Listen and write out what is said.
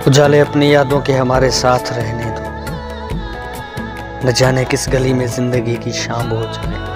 उजाले अपनी यादों के हमारे साथ रहने दो, न जाने किस गली में जिंदगी की शाम हो जाए।